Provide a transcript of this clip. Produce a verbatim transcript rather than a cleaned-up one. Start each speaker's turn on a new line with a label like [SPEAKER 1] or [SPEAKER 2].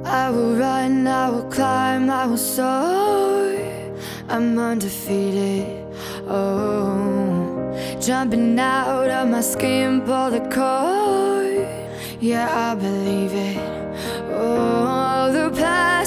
[SPEAKER 1] I will run, I will climb, I will soar. I'm undefeated, oh. Jumping out of my skin, pull the cord. Yeah, I believe it, oh. The past